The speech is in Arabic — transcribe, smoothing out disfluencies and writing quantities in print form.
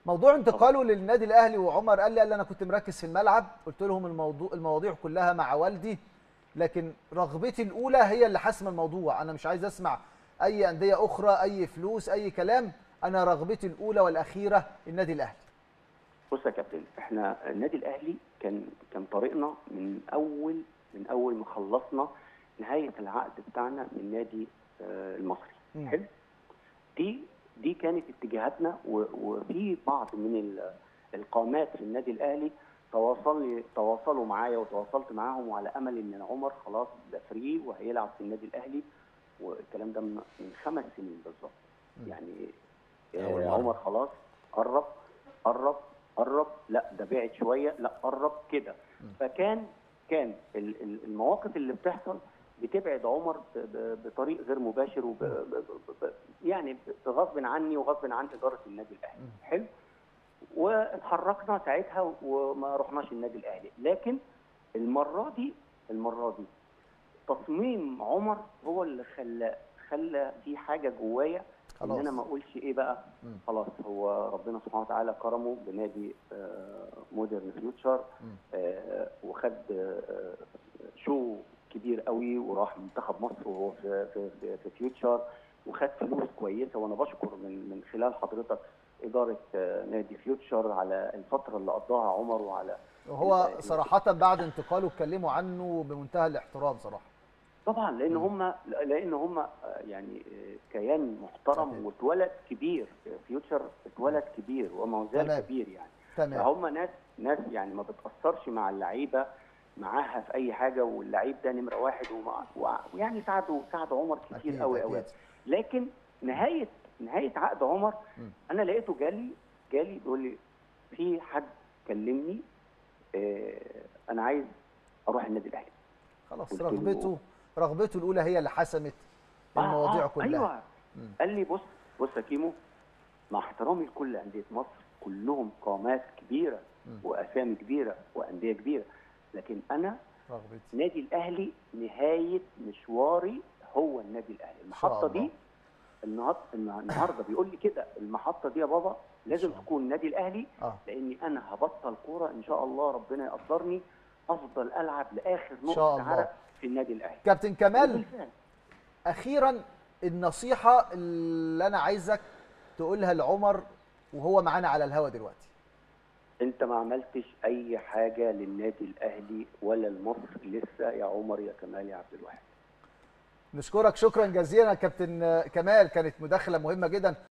موضوع طبعا. انتقاله للنادي الاهلي، وعمر قال لي انا كنت مركز في الملعب، قلت لهم المواضيع كلها مع والدي، لكن رغبتي الاولى هي اللي حاسمه الموضوع. انا مش عايز اسمع اي انديه اخرى، اي فلوس، اي كلام. انا رغبتي الاولى والاخيره النادي الاهلي. بص يا كابتن، احنا النادي الاهلي كان طريقنا من اول ما خلصنا نهايه العقد بتاعنا من النادي المصري. مم. حلو. دي كانت اتجاهاتنا، وفي بعض من القامات في النادي الاهلي تواصلوا معايا وتواصلت معاهم، وعلى امل ان عمر خلاص ده فري وهيلعب في النادي الاهلي. والكلام ده من 5 سنين بالظبط يعني. اول عمر مره. خلاص قرب قرب قرب، لا ده بعد شويه، لا قرب كده. كان المواقف اللي بتحصل بتبعد عمر بطريق غير مباشر، يعني غصب عني وغصب عن اداره النادي الاهلي. حلو. واتحركنا ساعتها وما رحناش النادي الاهلي، لكن المره دي تصميم عمر هو اللي خلى في حاجه جوايا ان خلاص. انا ما اقولش ايه بقى. خلاص، هو ربنا سبحانه وتعالى كرمه بنادي مودرن فيوتشر، وخد شو كبير قوي، وراح منتخب مصر وهو في فيوتشر، وخد فلوس كويسه. وانا بشكر من خلال حضرتك اداره نادي فيوتشر على الفتره اللي قضاها عمر، وعلى وهو صراحه بعد انتقاله اتكلموا عنه بمنتهى الاحترام صراحه. طبعا، لان هم يعني كيان محترم واتولد كبير. فيوتشر اتولد كبير وما زال تمام. كبير يعني. تمام. فهم ناس يعني ما بتاثرش مع اللعيبه معاها في اي حاجه، واللعيب ده نمره واحد، ويعني ساعدوا عمر كتير اكيد قوي قوي. اكيد. لكن نهايه عقد عمر، انا لقيته جالي بيقول لي في حد كلمني، انا عايز اروح النادي الاهلي. خلاص، قلت له رغبته الاولى هي اللي حسمت المواضيع كلها. ايوه. قال لي بص يا كيمو، مع احترامي لكل انديه مصر، كلهم قامات كبيره واسامي كبيره وانديه كبيره، لكن انا رغبتي نادي الاهلي نهايه مشواري هو النادي الاهلي. ان شاء المحطه الله. دي النهارده بيقول لي كده، المحطه دي يا بابا لازم تكون النادي الاهلي، لاني انا هبطل كوره ان شاء الله، ربنا يقدرني افضل العب لاخر ان شاء نقطه الله. عرق في النادي الاهلي. كابتن كمال، وبالفعل. اخيرا النصيحه اللي انا عايزك تقولها لعمر وهو معانا على الهوا دلوقتي. انت ما عملتش اي حاجه للنادي الاهلي ولا لمصر لسه يا عمر يا كمال يا عبد الواحد. نشكرك شكرا جزيلا كابتن كمال، كانت مداخله مهمه جدا.